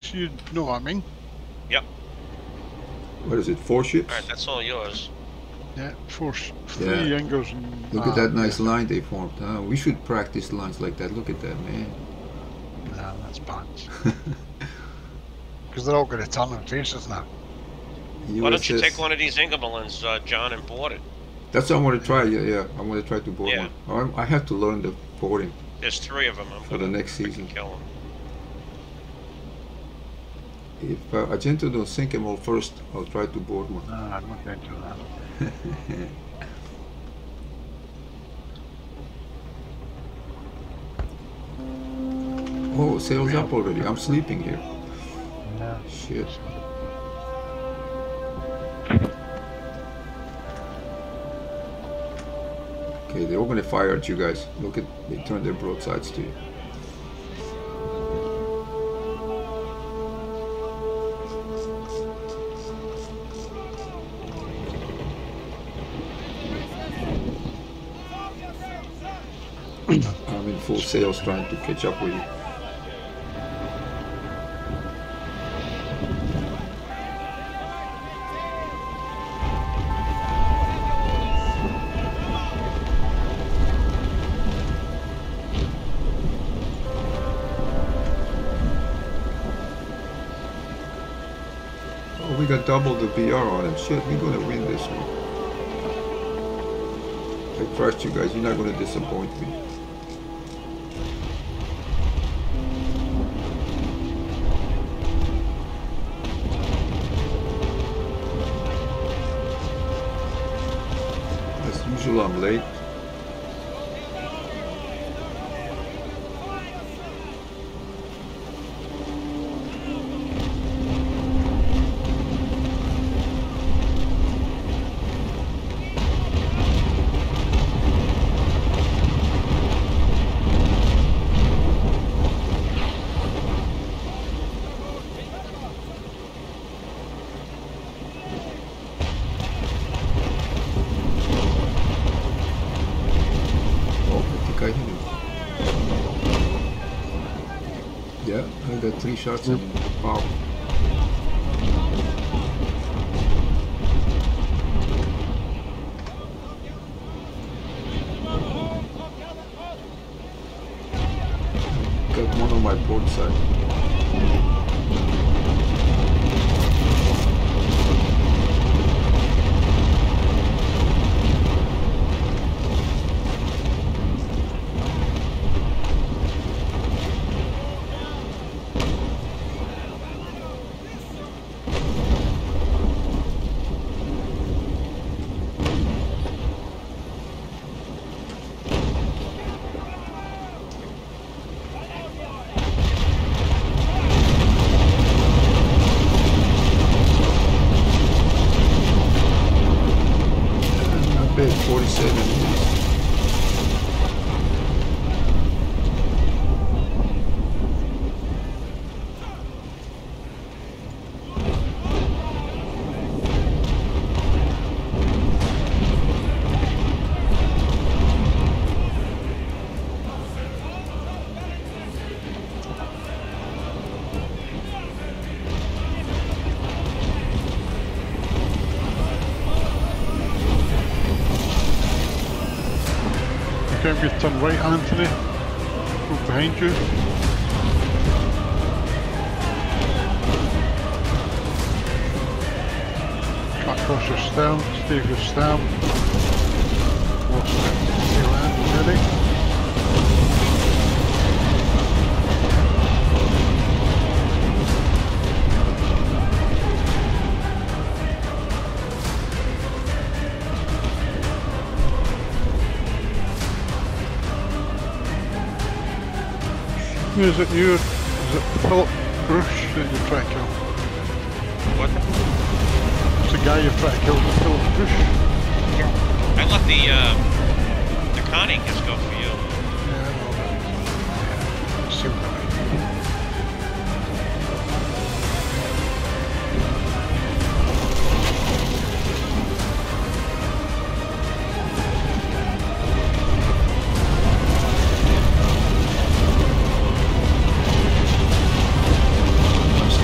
You know what I mean? Yep. What is it, 4 ships? Alright, that's all yours. Yeah, three Ingers and... Look at that nice line they formed. We should practice lines like that. Look at that, man. Nah, that's pants. Because they're all going to turn their faces now. Why don't you take one of these Ingerbelins, John, and board it? That's what I want to try, yeah. I want to try to board one. I have to learn the boarding. There's 3 of them. For the next season. Kill them. If Argento don't sink them all first, I'll try to board one. No, I'm not going to do that. Oh, sails up already. I'm sleeping here. Yeah. Shit. Okay, they're all gonna fire at you guys. Look at, they turn their broadsides to you. I'm in full sails trying to catch up with you. Oh, we got double the BR on him. Shit, we're gonna win this one. I trust you guys, you're not gonna disappoint me. I'm late. Yeah, I got 3 shots in power. Got one on my port side. Okay, we turn right, Anthony. Go behind you. Cut across your stern, stay with your stern. Lost it. Sail in, ready. Is it you? Is it Philip Bruce that you're trying to kill? What? It's the guy you're trying to kill, Philip Bruce? Yeah. I let the conning just go for you. Yeah, I know that. See what I mean.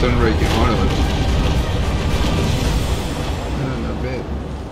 stern rake in one of them. Not bad.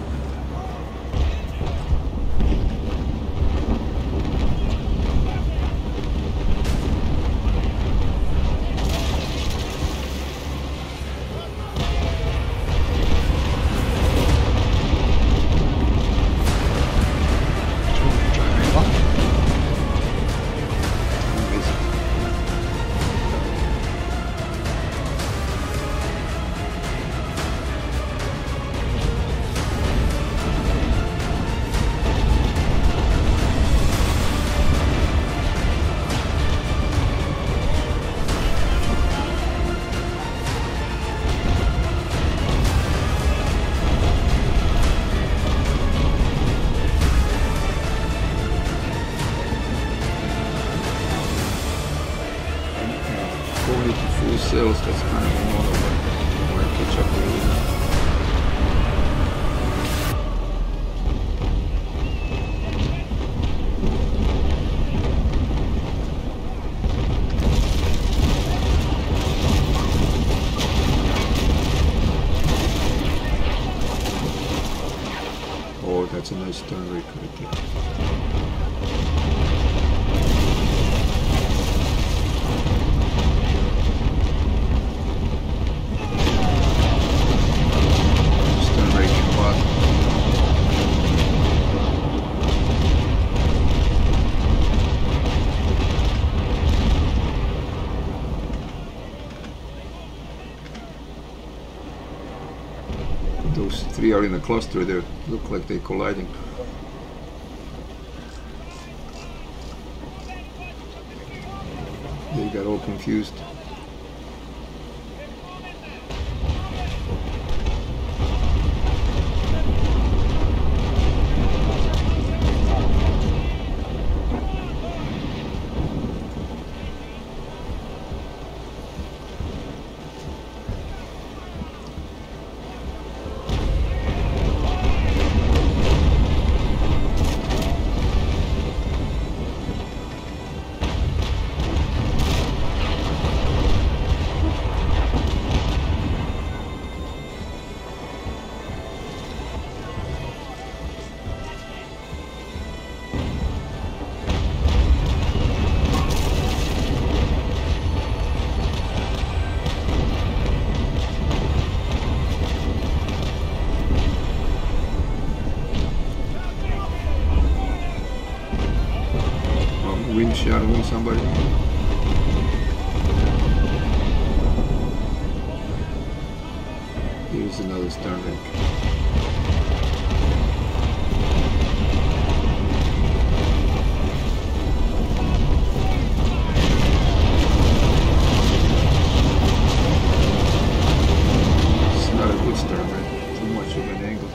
Sales, that's kind of another one. I want to catch up with it. Oh, that's a nice turn rate right there. Those three are in a cluster. They look like they're colliding. They got all confused. Wind shadowing somebody. Here's another stern rake. It's not a good stern rake. Too much of an angle.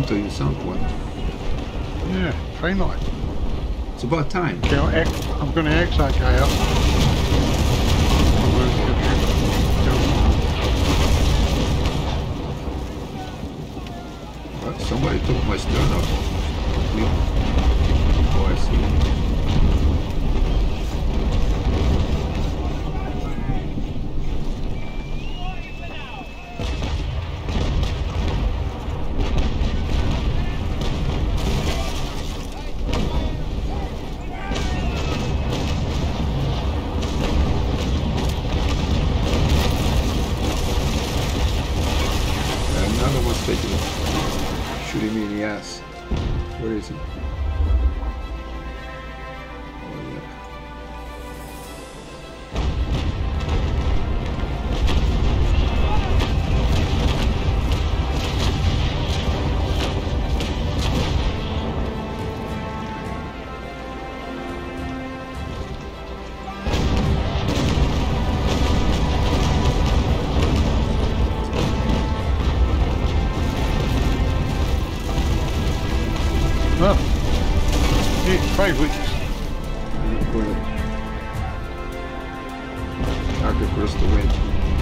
into you some point. Yeah, finally. It's about time. Okay, I'm going to X that guy up. Well, somebody took my stern up. Oh, I see. Another one's taking it. Shooting me in the ass. Where is he? Oh, yeah. No. 5 weeks. I'm going to arc across the wind.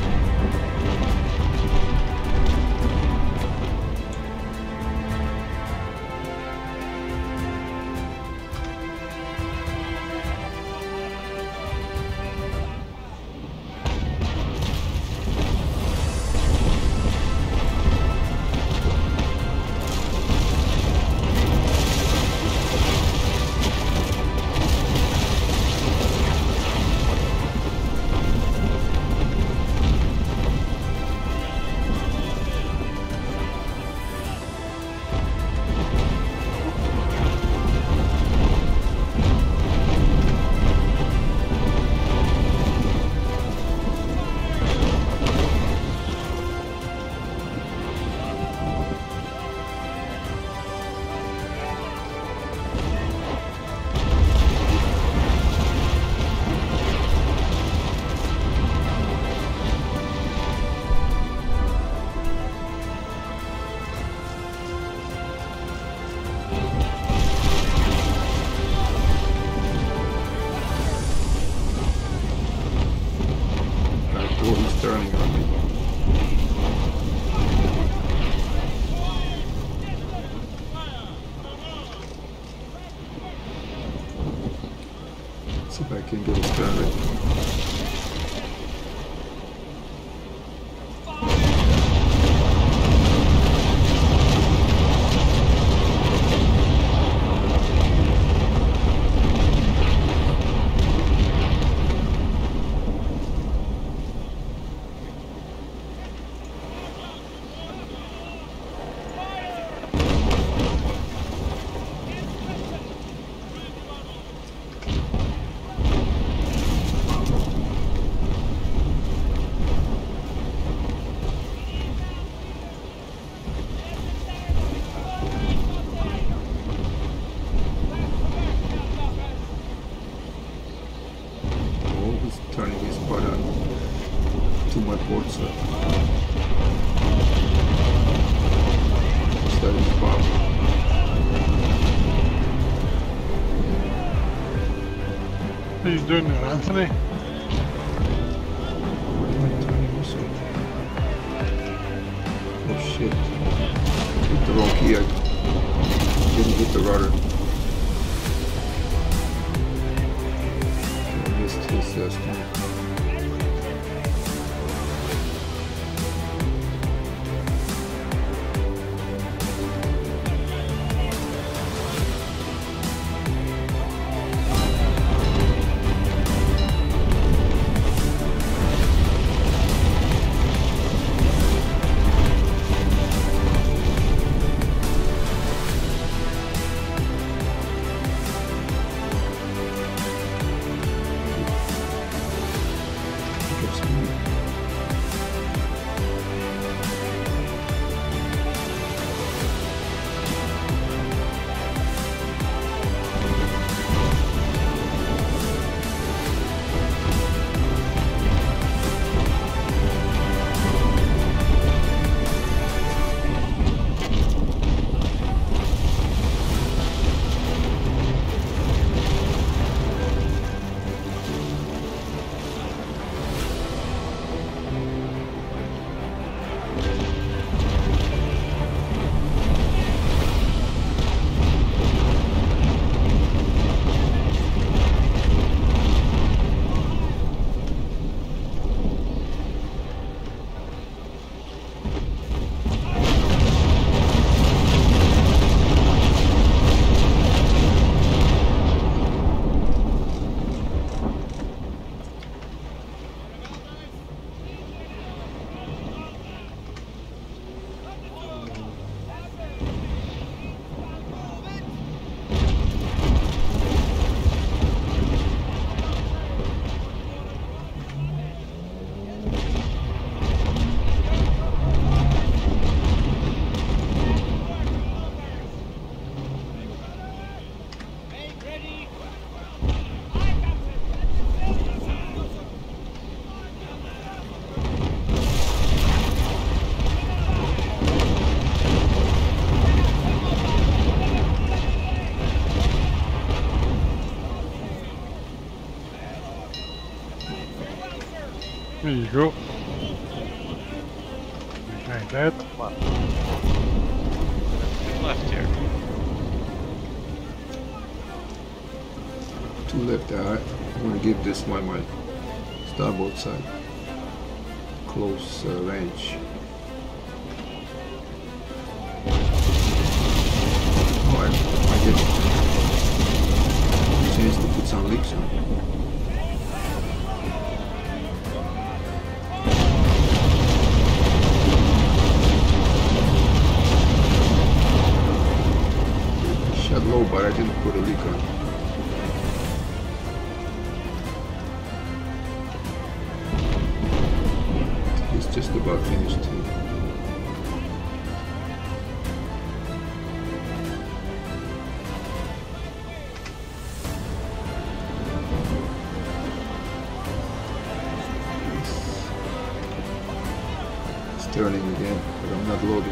He's turning on me. Let's see if I can get his turn right. Turning his butt on to my port side. Starting to pop. What are you doing there, Anthony? What am I turning also? Oh shit. Hit the wrong key. I didn't hit the rudder. I missed his stern. There you go. Okay, dead. Left here. 2 left. Alright. I'm gonna give this one my starboard side. Close range. Oh, I get a chance to put some leaks on. Shot low, but I didn't put a leak on. It's just about finished too. It's turning again, but I'm not loaded.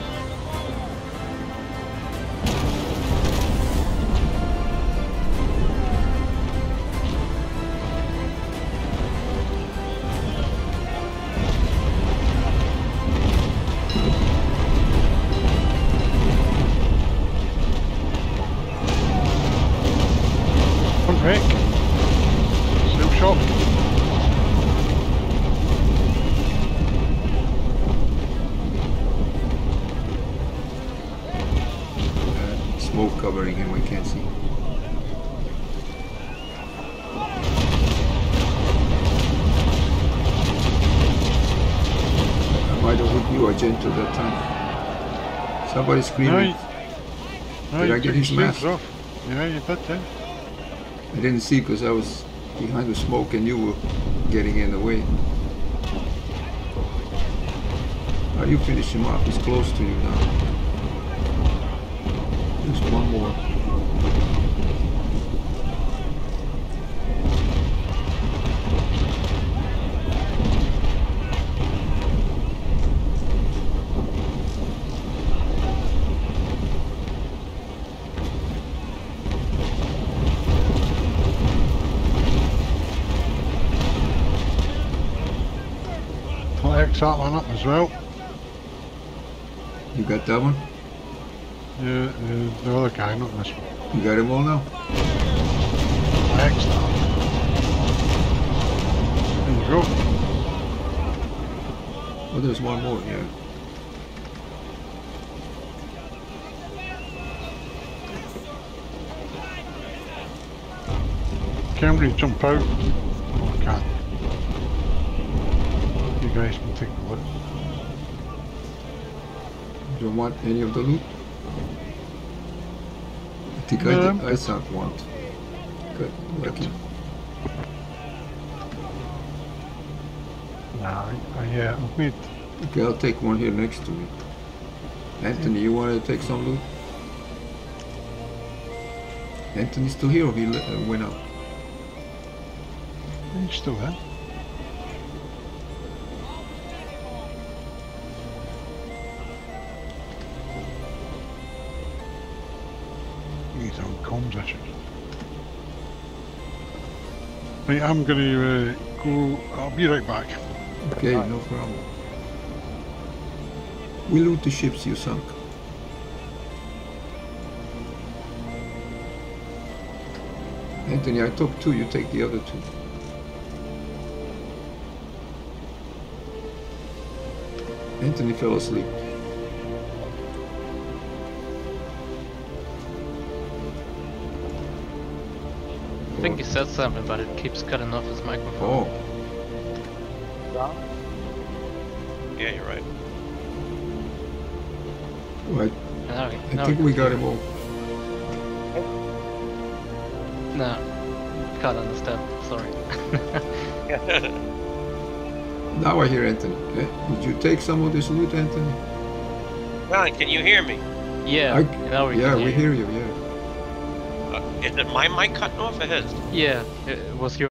Rick. Sloop shot. Smoke covering him, I can't see. I might have hit you or gentle that time. Somebody screaming. No, Did you I get took his your mask? sleeves off. Yeah, you did, yeah. I didn't see because I was behind the smoke and you were getting in the way. Now you finish him off, he's close to you now. Just one more. I'll X that one up as well. You got that one? Yeah, the other guy, not this one. You got him all now? I'll X that. There you go. Oh, there's one more, yeah. Can we jump out? Oh, I can't. You guys can take a look. You don't want any of the loot? I think I saw one. Good, lucky. Nah, I've made. Okay, I'll take one here next to me. Anthony, you want to take some loot? Anthony's still here or he went out? He's still there. He's on comms, I should. Right, I'm gonna go. I'll be right back. Okay, no problem. We loot the ships you sunk. Anthony, I took 2, you take the other 2. Anthony fell asleep. I think he said something, but it keeps cutting off his microphone. Oh, Yeah, you're right. right. No, I think we got him all. No, can't understand. Sorry. Now I hear Anthony. Did you take some of this loot, Anthony? Ron, can you hear me? Yeah. Now we Yeah, can we hear you, yeah. Is it my mic cutting off or his? Yeah, it was your.